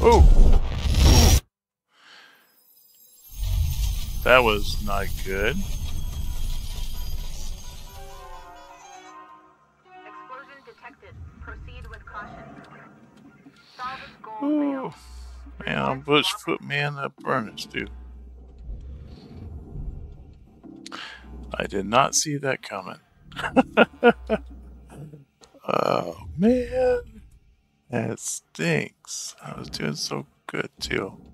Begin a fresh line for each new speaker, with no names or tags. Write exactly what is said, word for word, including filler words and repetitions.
Oh! That was not good.
Explosion detected. Proceed with caution. Salvage goal
Ooh.
failed.
Man, Bush put me in the furnace, dude. I did not see that coming. Oh, man. That stinks. I was doing so good, too.